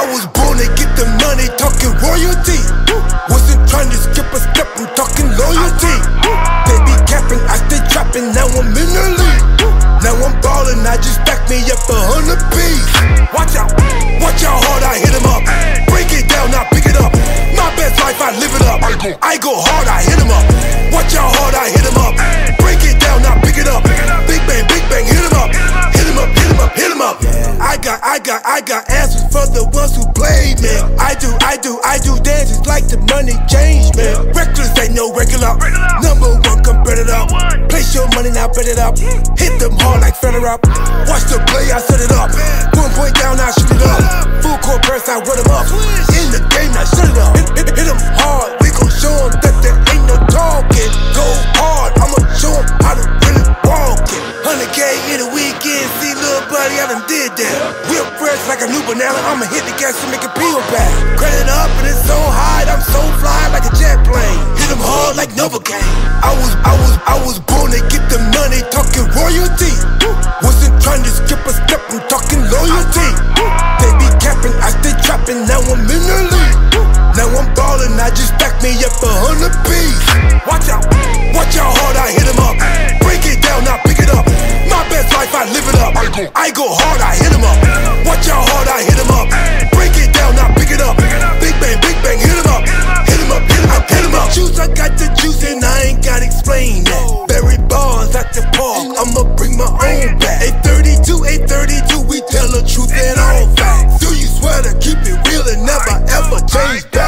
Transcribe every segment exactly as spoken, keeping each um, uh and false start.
was born to get the money, talking royalty. Wasn't trying to skip a step, I'm talking loyalty. They be capping, I stay trapping, now I'm in the league. Now I'm ballin', I just stack me up a hundred piece. Watch out, watch how hard I hit him up. Break it down, I pick it up. My best life, I live it up. I go hard, I hit him up. Watch how hard I hit him up. Break it down, I pick it up. Big bang, big bang, hit him up. Hit him up, hit him up, hit him up. I got, I got, I got answers for the ones who played, man. I do, I do, I do dances like the money change, man. Reckless ain't no regular. Number one, come bet it up. Place your money now, bet it up. Hit them hard like Federer up. Watch the play, I set it up. One point down, I shoot it up. Full court press, I run him up. In the game, I shut it up. Hit, hit, hit him hard, we gon' show him that there ain't no talking. Go hard, I'ma show him how to really walk it. one hundred K in a weekend, see little buddy, I done did that. Real fresh like a new banana, I'ma hit the gas to make it peel back. Credit up and it's so high, I'm so fly like a jet plane. Hit him hard like Novocaine. I was, I was, I was born to get the money, talking royalty. Wasn't trying to skip a step, I'm talking loyalty. They be capping, I stay trapping, now I'm in the league. Now I'm ballin', I just stack me up a hundred piece. Watch out, watch how hard I hit him up. Break it down, I pick it up. My best life, I live it up. I go hard, I hit him up. Watch how hard I hit him up. Break it down, I pick it up. Big bang, big bang, hit him up. Hit him up, hit him up, hit him up. Juice, I got the juice and I ain't gotta explain that. Berry bars at the park, I'ma bring my own back. eight thirty-two, eight thirty-two, we tell the truth and all facts. Do you swear to keep it real and never ever change back?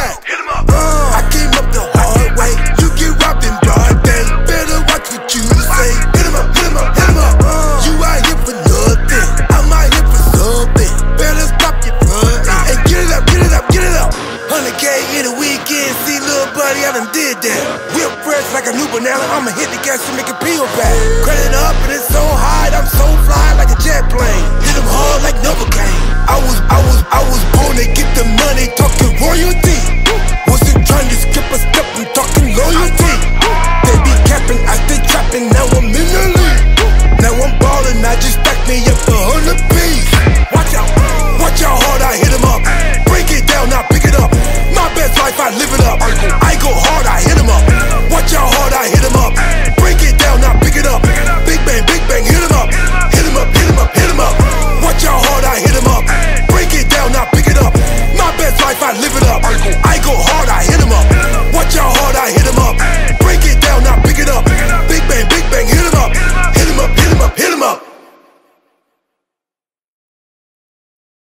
Uh, I came up the hard way. You get robbed in broad day. Better watch what you say. Hit him up, hit him up, hit him up. Uh, you out here for nothing. I'm out here for something. Better stop your frontin' and get it up, get it up, get it up. one hundred K in a weekend, see little buddy, I done did that. Real fresh like a new banana, I'ma hit the gas to make it peel back. Credit up and it's so high, I'm so fly like a jet plane. Hit him hard like Novocaine. I was, I was, I was born to get the money, talking royalty. Wasn't trying to